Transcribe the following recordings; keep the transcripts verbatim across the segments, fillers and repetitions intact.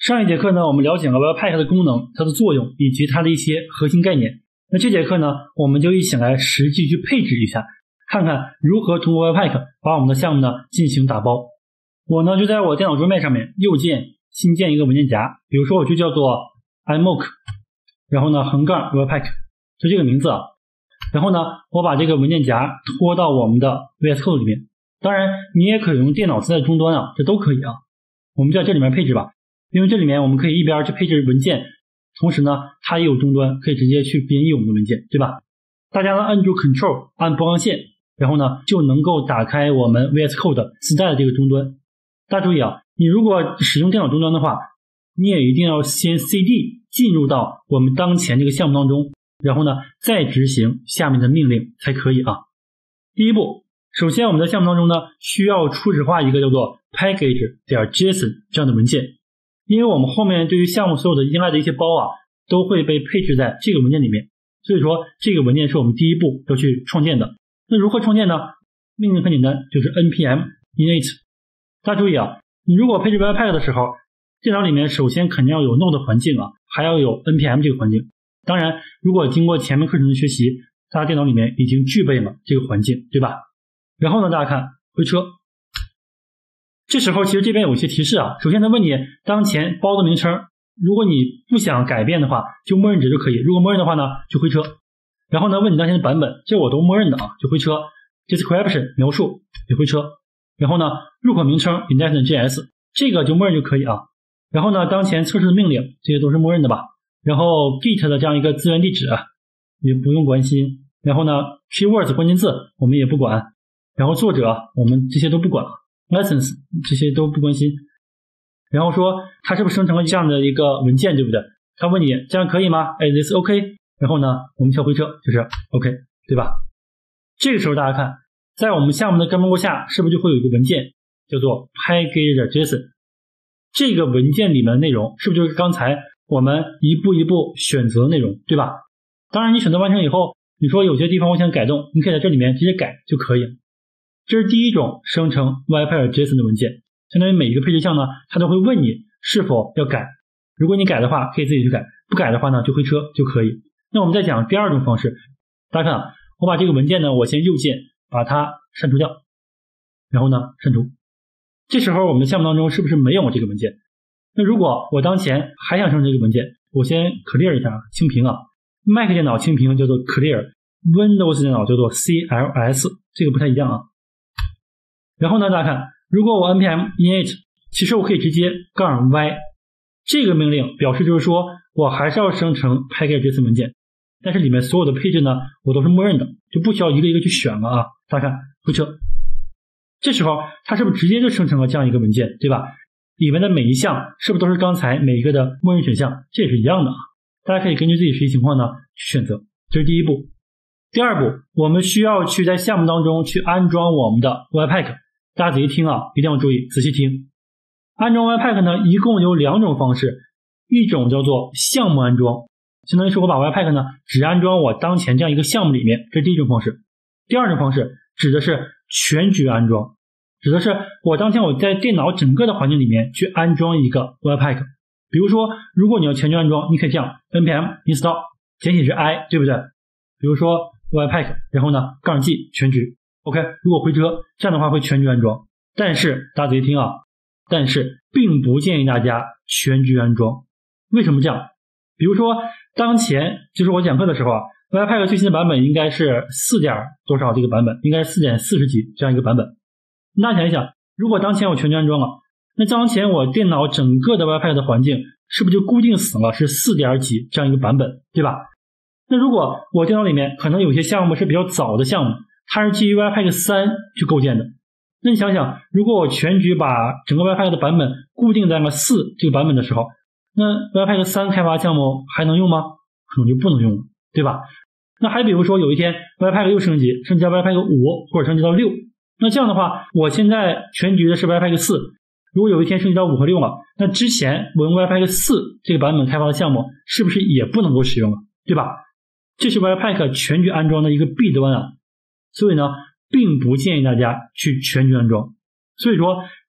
上一节课呢，我们了解了 Webpack 的功能、它的作用以及它的一些核心概念。那这节课呢，我们就一起来实际去配置一下，看看如何通过 Webpack 把我们的项目呢进行打包。我呢就在我电脑桌面上面右键新建一个文件夹，比如说我就叫做 imoc， 然后呢横杠 Webpack， 就这个名字啊。然后呢，我把这个文件夹拖到我们的 V S Code 里面。当然，你也可以用电脑自带终端啊，这都可以啊。我们就在这里面配置吧，因为这里面我们可以一边去配置文件，同时呢，它也有终端，可以直接去编译我们的文件，对吧？大家呢按住 Ctrl 按播放线，然后呢就能够打开我们 V S Code 自带的这个终端。大家注意啊，你如果使用电脑终端的话，你也一定要先 C D 进入到我们当前这个项目当中，然后呢再执行下面的命令才可以啊。第一步，首先我们在项目当中呢需要初始化一个叫做 package.json 这样的文件，因为我们后面对于项目所有的依赖的一些包啊都会被配置在这个文件里面，所以说这个文件是我们第一步要去创建的。那如何创建呢？命令很简单，就是 npm init。 大家注意啊，你如果配置 Webpack 的时候，电脑里面首先肯定要有 node 环境啊，还要有 npm 这个环境。当然如果经过前面课程的学习，大家电脑里面已经具备了这个环境，对吧？然后呢，大家看回车，这时候其实这边有一些提示啊。首先他问你当前包的名称，如果你不想改变的话就默认值就可以，如果默认的话呢就回车。然后呢问你当前的版本，这我都默认的啊，就回车。 description 描述也回车。然后呢入口名称 index.js 这个就默认就可以啊。然后呢当前测试的命令这些都是默认的吧。然后 git 的这样一个资源地址也不用关心。然后呢 keywords 关键字我们也不管。然后作者我们这些都不管了， license 这些都不关心。然后说它是不是生成了这样的一个文件，对不对？他问你这样可以吗？哎 this OK。 然后呢我们敲回车就是 OK， 对吧？这个时候大家看，在我们项目的根目下是不是就会有一个文件叫做 package.json， 这个文件里面的内容是不是就是刚才我们一步一步选择的内容，对吧？当然你选择完成以后，你说有些地方我想改动，你可以在这里面直接改就可以了。这是第一种生成 Webpack.json 的文件，相当于每一个配置项呢它都会问你是否要改，如果你改的话可以自己去改，不改的话呢就回车就可以。那我们再讲第二种方式，大家看啊，我把这个文件呢我先右键把它删除掉，然后呢删除。这时候我们的项目当中是不是没有这个文件？那如果我当前还想生成这个文件，我先 clear 一下清屏啊。 Mac 电脑清屏叫做 clear， Windows 电脑叫做 C L S， 这个不太一样啊。然后呢大家看，如果我 npm init， 其实我可以直接杠 y， 这个命令表示就是说我还是要生成 package.json 文件，但是里面所有的配置呢我都是默认的，就不需要一个一个去选了啊。大家看回车，这时候它是不是直接就生成了这样一个文件，对吧？里面的每一项是不是都是刚才每一个的默认选项？这也是一样的啊。大家可以根据自己实际情况呢去选择，这是第一步。第二步，我们需要去在项目当中去安装我们的 Webpack。大家仔细听啊，一定要注意，仔细听。安装 Webpack 呢一共有两种方式，一种叫做项目安装，相当于是我把 Webpack 呢只安装我当前这样一个项目里面，这是第一种方式。第二种方式指的是全局安装，指的是我当前我在电脑整个的环境里面去安装一个 Webpack。比如说如果你要全局安装，你可以这样 npm install 简写是 i， 对不对？比如说 Webpack 然后呢杠 g 全局 OK。 如果回车这样的话会全局安装，但是大家仔细听啊，但是并不建议大家全局安装。为什么这样？比如说当前就是我讲课的时候啊， Webpack 最新的版本应该是四点多少这个版本，应该是四点四十几这样一个版本。大家想一想，如果当前我全局安装了，那当前我电脑整个的 Webpack 的环境是不是就固定死了是四点几这样一个版本，对吧？那如果我电脑里面可能有些项目是比较早的项目，它是基于 Webpack 三去构建的，那你想想，如果我全局把整个 Webpack 的版本固定在了四这个版本的时候，那 Webpack 三开发项目还能用吗？可能就不能用了，对吧？那还比如说有一天 Webpack 又升级，升级到 Webpack 五或者升级到六，那这样的话我现在全局的是 Webpack 四，如果有一天升级到五和六了，那之前我用 Webpack 四这个版本开发的项目是不是也不能够使用了，对吧？这是 Webpack 全局安装的一个弊端啊，所以呢并不建议大家去全局安装。所以说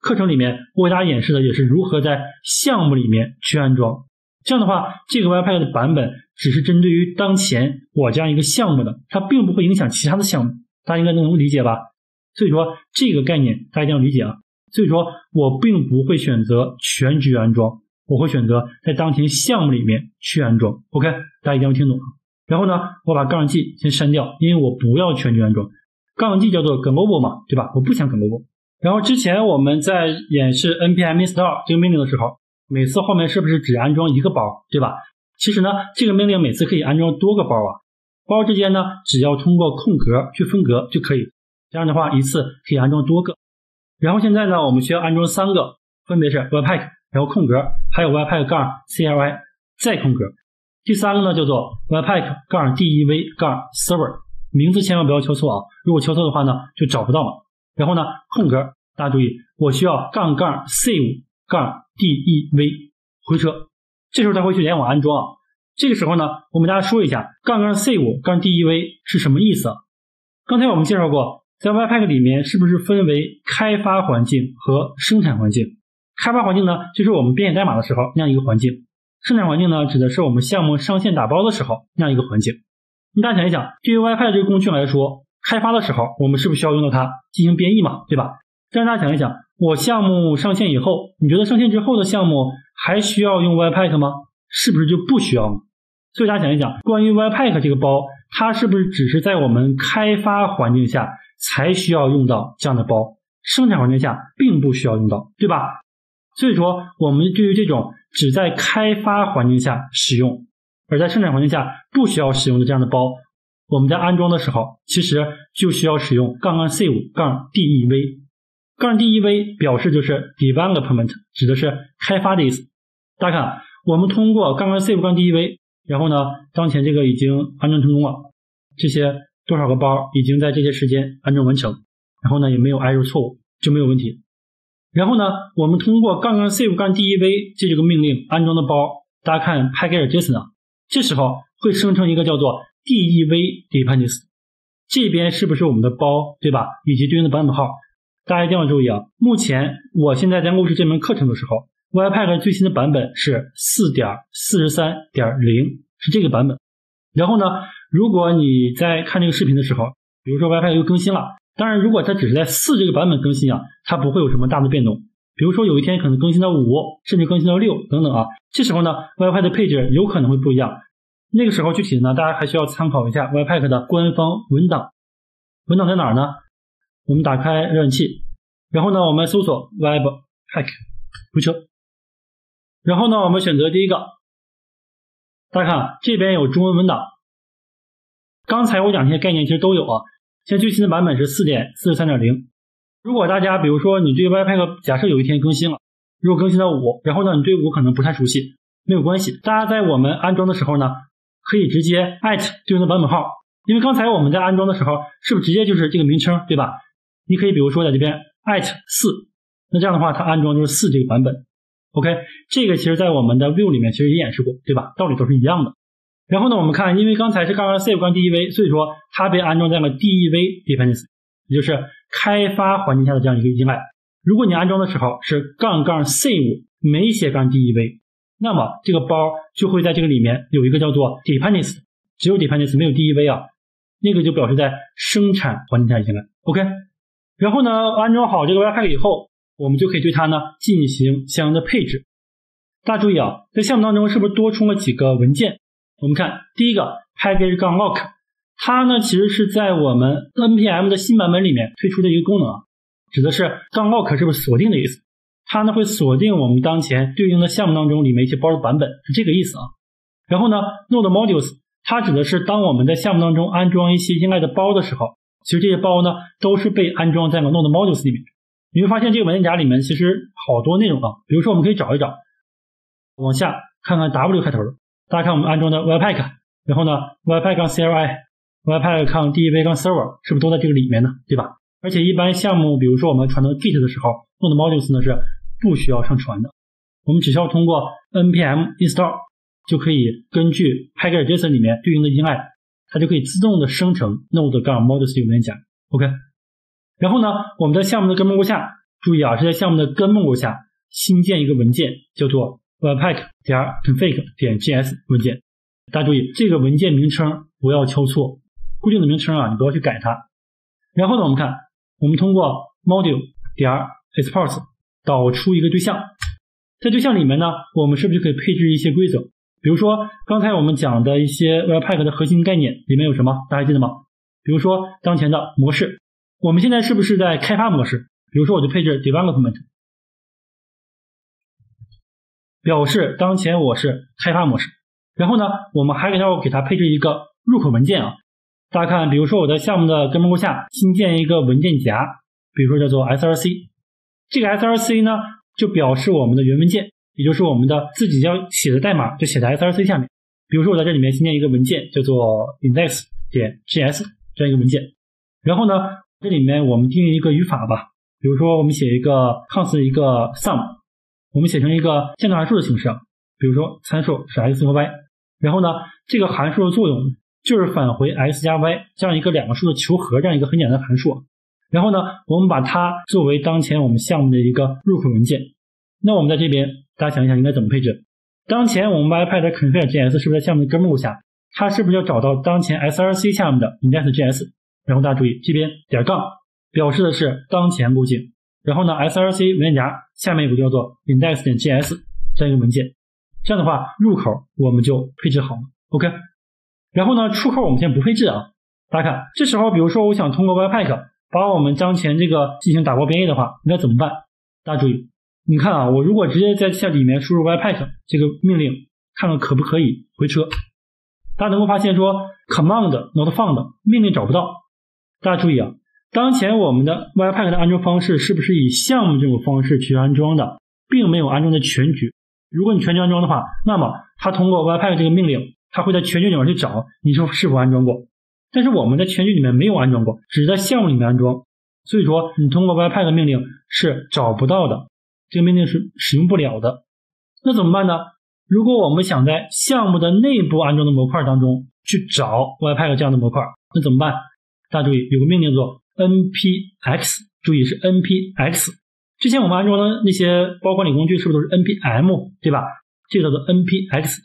课程里面我给大家演示的也是如何在项目里面去安装。这样的话，这个 Webpack 的版本只是针对于当前我这样一个项目的，它并不会影响其他的项目，大家应该都能理解吧？所以说这个概念大家一定要理解啊。所以说我并不会选择全局安装，我会选择在当前项目里面去安装。 OK， 大家一定要听懂。然后呢，我把杠 G 先删掉，因为我不要全局安装。杠 G 叫做 global 嘛，对吧？我不想 global。然后之前我们在演示 npm install 这个命令的时候，每次后面是不是只安装一个包，对吧？其实呢，这个命令每次可以安装多个包啊。包之间呢，只要通过空格去分隔就可以。这样的话，一次可以安装多个。然后现在呢，我们需要安装三个，分别是 Webpack， 然后空格，还有 Webpack 杠 C L I 再空格。第三个呢叫做 Webpack 杠 dev 杠 server， 名字千万不要敲错啊，如果敲错的话呢，就找不到嘛。然后呢，空格，大家注意，我需要杠杠 save 杠 dev 回车，这时候它会去联网安装啊。这个时候呢，我们大家说一下杠杠 save 杠 dev 是什么意思啊？刚才我们介绍过，在 Webpack 里面是不是分为开发环境和生产环境？开发环境呢，就是我们编写代码的时候那样一个环境；生产环境呢，指的是我们项目上线打包的时候那样一个环境。你大家想一想，对于 Webpack 这个工具来说，开发的时候我们是不是需要用到它进行编译嘛，对吧？但是大家想一想，我项目上线以后，你觉得上线之后的项目还需要用 Webpack 吗？是不是就不需要呢？所以大家想一想，关于 Webpack 这个包，它是不是只是在我们开发环境下才需要用到这样的包，生产环境下并不需要用到，对吧？所以说我们对于这种只在开发环境下使用，而在生产环境下不需要使用的这样的包，我们在安装的时候其实就需要使用杠杠 save 杠 dev。 杠 dev 表示就是 development， 指的是开发的意思。大家看，我们通过杠杠 save 杠 dev， 然后呢，当前这个已经安装成功了，这些多少个包已经在这些时间安装完成，然后呢也没有 error 错误，就没有问题。然后呢，我们通过杠杠 save 杠 dev 这这个命令安装的包，大家看 Packages.json 啊，这时候会生成一个叫做 dev dependency， 这边是不是我们的包，对吧？以及对应的版本号。大家一定要注意啊，目前我现在在录制这门课程的时候， Webpack 最新的版本是 四点四十三点零， 是这个版本。然后呢，如果你在看这个视频的时候，比如说 Webpack 又更新了，当然如果它只是在四这个版本更新啊，它不会有什么大的变动。比如说有一天可能更新到五，甚至更新到六等等啊，这时候呢 Webpack 的配置有可能会不一样。那个时候具体的呢，大家还需要参考一下 Webpack 的官方文档。文档在哪儿呢？我们打开浏览器，然后呢我们搜索 Webpack 回车，然后呢我们选择第一个。大家看这边有中文文档，刚才我讲这些概念其实都有啊。现在最新的版本是 四点四十三点零。 如果大家比如说你对 Webpack 假设有一天更新了，如果更新到五，然后呢你对五可能不太熟悉，没有关系，大家在我们安装的时候呢可以直接 at 对应的版本号，因为刚才我们在安装的时候是不是直接就是这个名称，对吧？你可以比如说在这边 at 四， 那这样的话它安装就是四这个版本。 OK， 这个其实在我们的 view 里面其实也演示过，对吧？道理都是一样的。然后呢我们看，因为刚才是杠杠 save 杠 dev， 所以说它被安装在了 dev dependency， 也就是开发环境下的这样一个依赖。如果你安装的时候是杠杠 save 没写杠 dev， 那么这个包就会在这个里面有一个叫做 dependency， 只有 dependency 没有 dev 啊，那个就表示在生产环境下依赖。 OK， 然后呢安装好这个 Webpack 以后，我们就可以对它呢进行相应的配置。大家注意啊，在项目当中是不是多充了几个文件？我们看第一个 package-lock， 它呢其实是在我们 npm 的新版本里面推出的一个功能啊，指的是 .lock 是不是锁定的意思？它呢会锁定我们当前对应的项目当中里面一些包的版本，是这个意思啊。然后呢 node modules， 它指的是当我们在项目当中安装一些依赖的包的时候，其实这些包呢都是被安装在了 node modules 里面。你会发现这个文件夹里面其实好多内容啊，比如说我们可以找一找，往下看看 W 开头的，大家看我们安装的 Webpack， 然后呢 Webpack 杠 C L I、Webpack 杠 dev 杠 server 是不是都在这个里面呢，对吧？而且一般项目比如说我们传到 Git 的时候， node modules 呢是不需要上传的，我们只需要通过 npm install 就可以根据 Package.json 里面对应的依赖，它就可以自动的生成 node 杠 modules 文件夹。 OK，然后呢我们在项目的根目录下注意啊，是在项目的根目录下新建一个文件，叫做 webpack 点 config 点 js 文件。大家注意，这个文件名称不要敲错，固定的名称啊，你不要去改它。然后呢，我们看，我们通过 module 点 export 导出一个对象，在对象里面呢，我们是不是就可以配置一些规则？比如说刚才我们讲的一些 webpack 的核心概念里面有什么？大家记得吗？比如说当前的模式，我们现在是不是在开发模式？比如说我就配置 development， 表示当前我是开发模式。然后呢，我们还给它给它配置一个入口文件啊。大家看，比如说我在项目的根目录下新建一个文件夹，比如说叫做 S R C， 这个 S R C 呢就表示我们的原文件，也就是我们的自己要写的代码就写在 S R C 下面。比如说我在这里面新建一个文件叫做 index 点 js 这样一个文件，然后呢这里面我们定义一个语法吧，比如说我们写一个 const 一个 sum， 我们写成一个箭头函数的形式，比如说参数是 x 和 y， 然后呢这个函数的作用就是返回 x 加 y 这样一个两个数的求和，这样一个很简单的函数。然后呢我们把它作为当前我们项目的一个入口文件。那我们在这边大家想一想应该怎么配置？当前我们 webpack config js 是不是在项目的根目录下，它是不是要找到当前 S R C 下面的 index js， 然后大家注意这边点杠表示的是当前路径，然后呢 S R C 文件夹下面有个叫做 index 点 js 这样一个文件。这样的话入口我们就配置好了 OK。 然后呢出口我们先不配置啊。大家看这时候比如说我想通过 webpack 把我们当前这个进行打包编译的话应该怎么办？大家注意，你看啊，我如果直接在这里面输入 webpack 这个命令，看看可不可以回车。大家能够发现说 command not found 命令找不到。大家注意啊，当前我们的 webpack 的安装方式是不是以项目这种方式去安装的，并没有安装的全局。如果你全局安装的话，那么它通过 webpack 这个命令，它会在全局里面去找你说是否安装过。但是我们在全局里面没有安装过，只是在项目里面安装，所以说你通过 webpack 命令是找不到的，这个命令是使用不了的。那怎么办呢？如果我们想在项目的内部安装的模块当中去找 webpack 这样的模块，那怎么办？大家注意有个命令做 npx， 注意是 npx。之前我们安装的那些包管理工具是不是都是 npm 对吧？这个叫做 npx。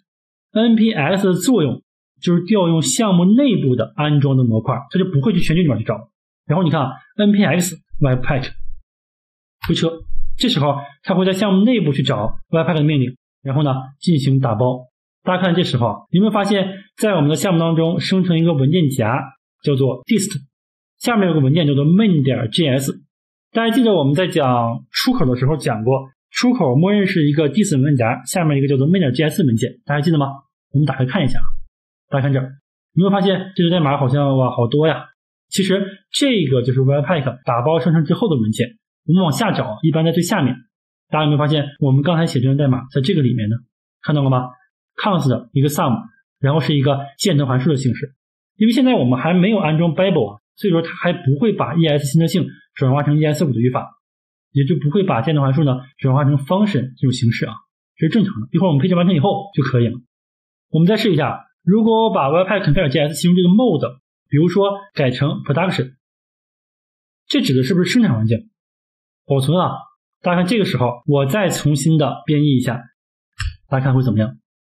npx 的作用就是调用项目内部的安装的模块，它就不会去全局里面去找。然后你看 npx webpack 回车，这时候它会在项目内部去找 webpack 的命令，然后呢进行打包。大家看这时候你有没有发现在我们的项目当中生成一个文件夹叫做 dist， 下面有个文件叫做 main 点 js。 大家记得我们在讲出口的时候讲过，出口默认是一个 dist 文件夹，下面一个叫做 main 点 js 文件，大家记得吗？我们打开看一下，大家看这儿，你会发现这个代码好像哇好多呀。其实这个就是 webpack 打包生成之后的文件，我们往下找一般在最下面。大家有没有发现我们刚才写这段代码在这个里面呢？看到了吗？ const 一个 sum， 然后是一个箭头函数的形式。因为现在我们还没有安装 Babel 啊，所以说它还不会把 E S 新特性转化成 E S 五 的语法，也就不会把箭头函数呢转化成 function 这种形式啊，这是正常的。一会儿我们配置完成以后就可以了。我们再试一下，如果我把 webpack config js 其中这个 mode 比如说改成 production， 这指的是不是生产环境？保存啊，大家看这个时候我再重新的编译一下，大家看会怎么样？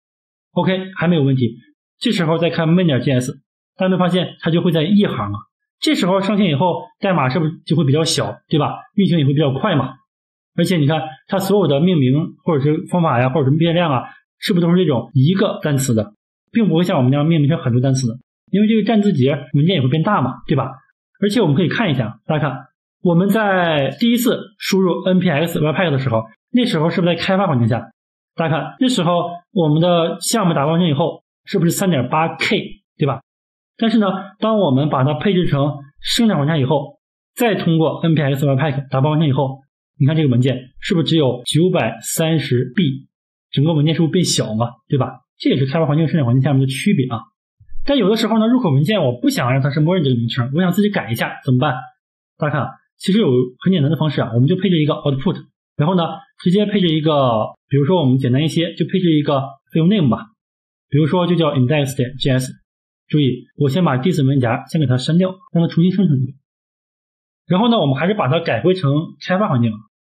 OK 还没有问题。这时候再看 main 点 js， 大家会发现它就会在一行啊。这时候上线以后代码是不是就会比较小，对吧？运行也会比较快嘛。而且你看它所有的命名或者是方法呀，或者什么变量啊，是不是都是这种一个单词的，并不会像我们那样命名成很多单词的，因为这个占字节文件也会变大嘛，对吧？而且我们可以看一下，大家看我们在第一次输入 npx webpack 的时候，那时候是不是在开发环境下？大家看那时候我们的项目打包完成以后是不是 三点八 K 对吧？但是呢当我们把它配置成生产环境以后，再通过 npx webpack 打包完成以后，你看这个文件是不是只有 九百三十 B， 整个文件是不是变小嘛，对吧？这也是开发环境生产环境下面的区别啊。但有的时候呢入口文件我不想让它是默认这个名称，我想自己改一下怎么办？大家看其实有很简单的方式啊，我们就配置一个 output， 然后呢直接配置一个，比如说我们简单一些就配置一个 file name 吧，比如说就叫 index 点 js。 注意我先把 dist 文件夹先给它删掉，让它重新生成一个，然后呢我们还是把它改回成开发环境，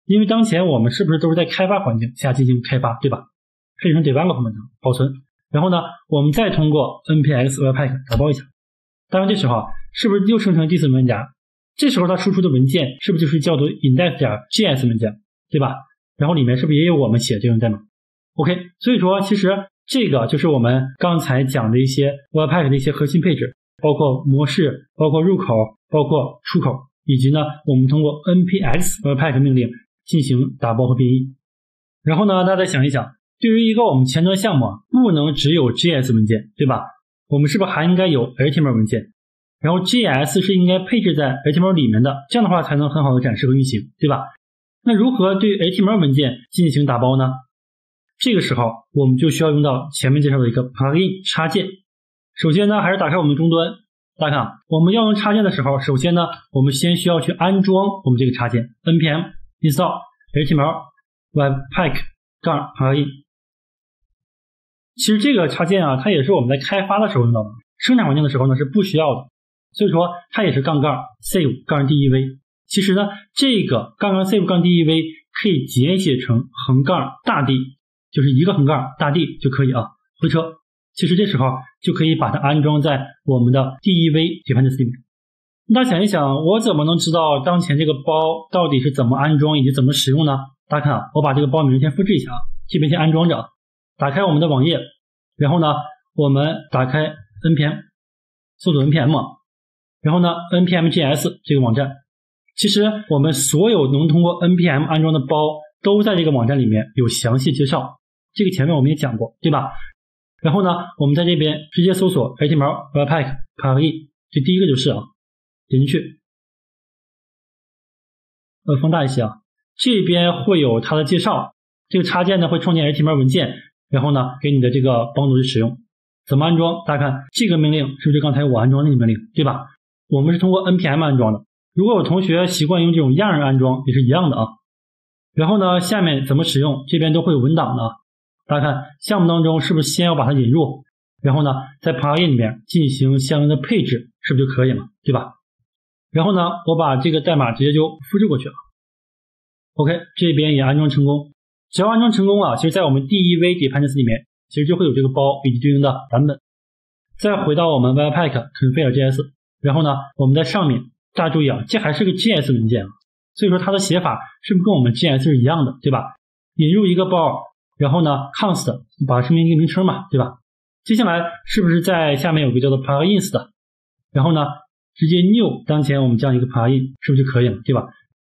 因为当前我们是不是都是在开发环境下进行开发，对吧？设置成 development 保存，然后呢，我们再通过 npx webpack 打包一下。当然这时候啊，是不是又生成第四文件夹？这时候它输出的文件是不是就是叫做 index.js 文件，对吧？然后里面是不是也有我们写这种代码 ？OK， 所以说其实这个就是我们刚才讲的一些 webpack 的一些核心配置，包括模式，包括入口，包括出口，以及呢，我们通过 npx webpack 命令进行打包和编译。然后呢，大家再想一想，对于一个我们前端项目啊，不能只有 J S 文件，对吧？我们是不是还应该有 H T M L 文件？然后 J S 是应该配置在 H T M L 里面的，这样的话才能很好的展示和运行，对吧？那如何对 H T M L 文件进行打包呢？这个时候我们就需要用到前面介绍的一个 plugin 插件。首先呢，还是打开我们的终端。大家看，我们要用插件的时候，首先呢，我们先需要去安装我们这个插件 npm install H T M L webpack 杠 plugin。其实这个插件啊，它也是我们在开发的时候用到的，生产环境的时候呢是不需要的，所以说它也是杠杠 save 杠 dev。其实呢，这个杠杠 save 杠 dev 可以简写成横杠大 D， 就是一个横杠大 D 就可以啊。回车，其实这时候就可以把它安装在我们的 dev dependency 里面。大家想一想，我怎么能知道当前这个包到底是怎么安装以及怎么使用呢？大家看啊，我把这个包名先复制一下啊，这边先安装着，打开我们的网页，然后呢，我们打开 npm， 搜索 npm， 然后呢 npm.js 这个网站。其实我们所有能通过 npm 安装的包都在这个网站里面有详细介绍，这个前面我们也讲过，对吧？然后呢，我们在这边直接搜索 H T M L webpack plugin， 这第一个就是啊，点进去，呃，放大一些啊，这边会有它的介绍，这个插件呢会创建 H T M L 文件，然后呢给你的这个帮助去使用。怎么安装？大家看这个命令是不是刚才我安装那个命令，对吧？我们是通过 npm 安装的。如果有同学习惯用这种样儿安装也是一样的啊。然后呢，下面怎么使用，这边都会有文档的啊。大家看项目当中是不是先要把它引入，然后呢在 plugin 里面进行相应的配置，是不是就可以了，对吧？然后呢我把这个代码直接就复制过去了。 OK， 这边也安装成功。只要安装成功啊，其实在我们 dev dependency 里面其实就会有这个包以及对应的版本。再回到我们 webpack config.js， 然后呢我们在上面，大家注意啊，这还是个 J S 文件啊，所以说它的写法是不是跟我们 J S 是一样的，对吧？引入一个包，然后呢 const 把它命名一个名称嘛，对吧？接下来是不是在下面有个叫做 plugins 的，然后呢直接 new 当前我们这样一个 plugin 是不是就可以了，对吧？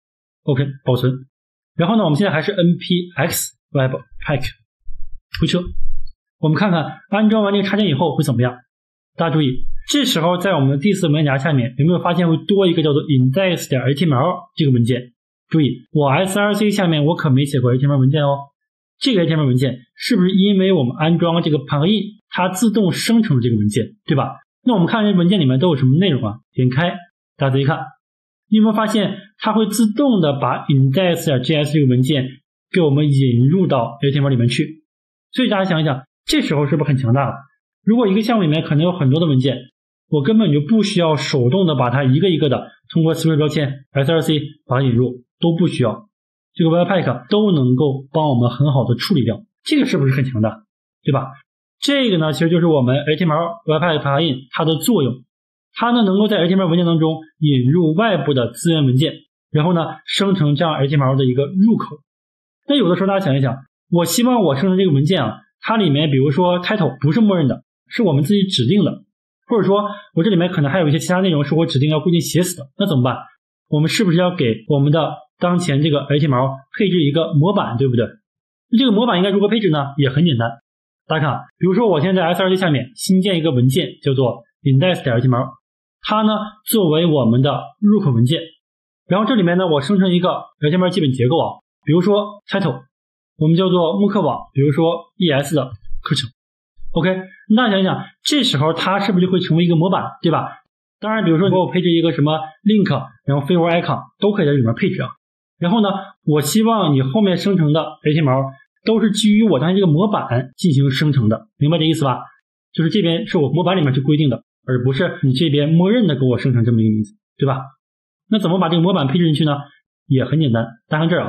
OK， 保存。然后呢我们现在还是 npx webpack 回车，我们看看安装完这个插件以后会怎么样。大家注意，这时候在我们的第四文件夹下面有没有发现会多一个叫做 index.html 这个文件？注意，我 S R C 下面我可没写过 H T M L 文件哦。这个 H T M L 文件是不是因为我们安装了这个 plugin 它自动生成了这个文件，对吧？那我们看这文件里面都有什么内容啊？点开，大家仔细看，你有没有发现它会自动的把 index.js 这个文件给我们引入到 H T M L 里面去？所以大家想一想，这时候是不是很强大了？如果一个项目里面可能有很多的文件，我根本就不需要手动的把它一个一个的通过 Swift 标签 S R C 把它引入，都不需要，这个 webpack 都能够帮我们很好的处理掉，这个是不是很强大，对吧？这个呢其实就是我们 H T M L webpack plugin 它的作用，它呢能够在 H T M L 文件当中引入外部的资源文件，然后呢生成这样 H T M L 的一个入口。那有的时候大家想一想，我希望我生成这个文件啊，它里面比如说 title 不是默认的，是我们自己指定的，或者说我这里面可能还有一些其他内容是我指定要固定写死的，那怎么办？我们是不是要给我们的当前这个 H T M L 配置一个模板，对不对？那这个模板应该如何配置呢？也很简单，大家看，比如说我现在在 S R C 下面新建一个文件叫做 index.html， 它呢作为我们的入口文件，然后这里面呢我生成一个 H T M L 基本结构啊，比如说 title 我们叫做慕课网，比如说 E S 的课程。OK， 那想一想，这时候它是不是就会成为一个模板，对吧？当然比如说我配置一个什么 link 然后 favor icon 都可以在里面配置啊。然后呢我希望你后面生成的 H T M L 都是基于我当前这个模板进行生成的，明白这意思吧？就是这边是我模板里面去规定的，而不是你这边默认的给我生成这么一个名字，对吧？那怎么把这个模板配置进去呢？也很简单，大家看这儿啊，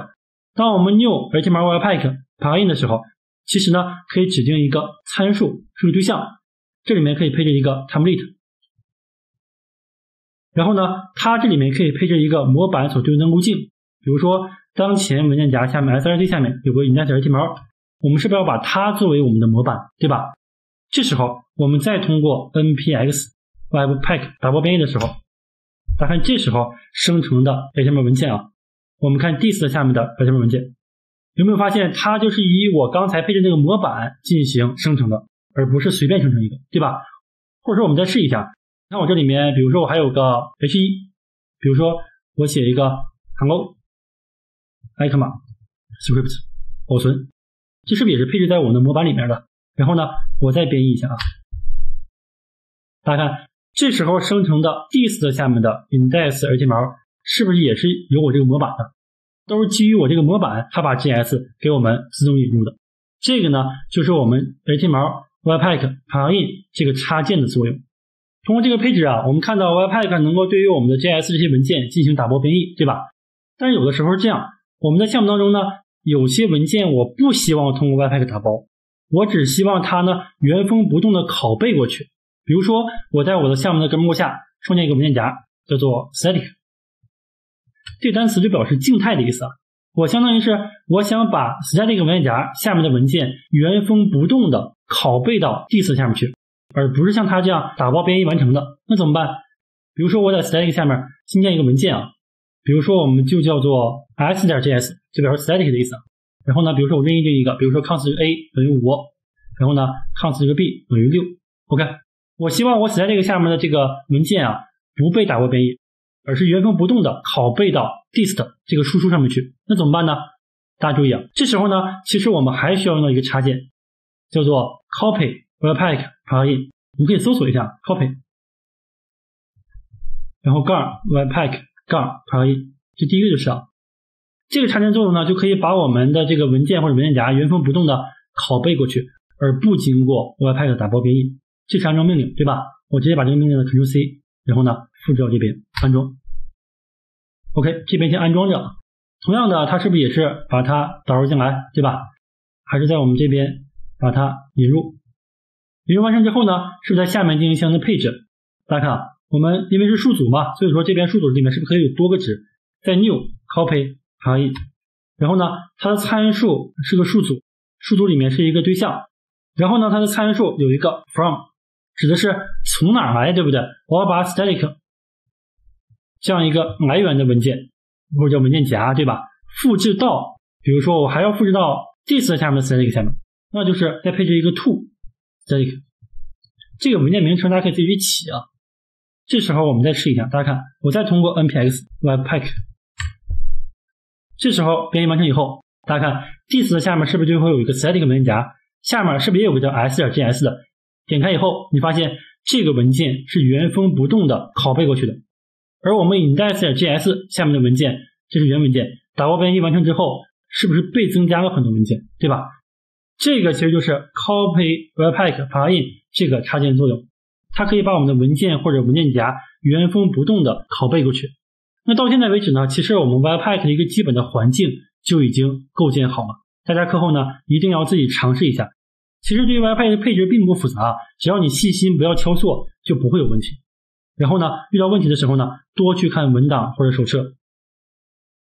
当我们 new html webpack plugin 的时候，其实呢可以指定一个参数数据对象，这里面可以配置一个 template， 然后呢它这里面可以配置一个模板所对应的路径，比如说当前文件夹下面 src 下面有个 index.html， 我们是不是要把它作为我们的模板，对吧？这时候我们再通过 npx webpack 打包编译的时候，大家看这时候生成的 H T M L 文件啊，我们看 dist 下面的 H T M L 文件，有没有发现它就是以我刚才配置那个模板进行生成的，而不是随便生成一个，对吧？或者说我们再试一下，看我这里面，比如说我还有个 H 一， 比如说我写一个 hello ecma script 保存，这是不是也是配置在我们的模板里面的？然后呢我再编译一下啊，大家看这时候生成的 dist 下面的 index.html 是不是也是有我这个模板的？都是基于我这个模板，它把 J S 给我们自动引入的。这个呢就是我们 H T M L webpack plugin 这个插件的作用。通过这个配置啊，我们看到 webpack 能够对于我们的 J S 这些文件进行打包编译，对吧？但是有的时候是这样，我们在项目当中呢，有些文件我不希望通过 webpack 打包，我只希望它呢原封不动的拷贝过去。比如说我在我的项目的根目下创建一个文件夹，叫做 static， 这个单词就表示静态的意思啊。我相当于是我想把 static 文件夹下面的文件原封不动的拷贝到 dist 下面去，而不是像它这样打包编译完成的。那怎么办？比如说我在 static 下面新建一个文件啊，比如说我们就叫做 s.js， 就表示 static 的意思。然后呢，比如说我任意定一个，比如说 const a 等于五，然后呢 const b 等于六。OK， 我希望我 static 下面的这个文件啊不被打包编译，而是原封不动的拷贝到 dist 这个输出上面去。那怎么办呢？大家注意啊，这时候呢，其实我们还需要用到一个插件，叫做 copy webpack plugin。我们可以搜索一下 copy， 然后杠 webpack 杠 plugin， 这第一个就是啊，这个插件作用呢，就可以把我们的这个文件或者文件夹原封不动的拷贝过去，而不经过 webpack 打包编译。这是安装命令，对吧？我直接把这个命令的 Ctrl C， 然后呢复制到这边安装。OK， 这边先安装着。同样的，它是不是也是把它导入进来，对吧？还是在我们这边把它引入。引入完成之后呢，是不是在下面进行相应的配置？大家看啊，我们因为是数组嘛，所以说这边数组里面是不是可以有多个值？在 new copy plugin， 然后呢，它的参数是个数组，数组里面是一个对象，然后呢，它的参数有一个 from， 指的是从哪来，对不对？我要把 static 这样一个来源的文件或者叫文件夹，对吧？复制到，比如说我还要复制到 dist 下面的 static 下面，那就是再配置一个 to static， 这个文件名称大家可以自己起啊。这时候我们再试一下，大家看，我再通过 npx webpack， 这时候编译完成以后，大家看 dist 下面是不是就会有一个 static 文件夹，下面是不是也有个叫 s.js 的？点开以后，你发现这个文件是原封不动的拷贝过去的。而我们 index.js 下面的文件，这是原文件，打包编译完成之后，是不是被增加了很多文件，对吧？这个其实就是 copy webpack plugin 这个插件作用，它可以把我们的文件或者文件夹原封不动的拷贝过去。那到现在为止呢，其实我们 webpack 的一个基本的环境就已经构建好了，大家课后呢一定要自己尝试一下。其实对于 webpack 的配置并不复杂，只要你细心不要敲错就不会有问题。然后呢，遇到问题的时候呢，多去看文档或者手册。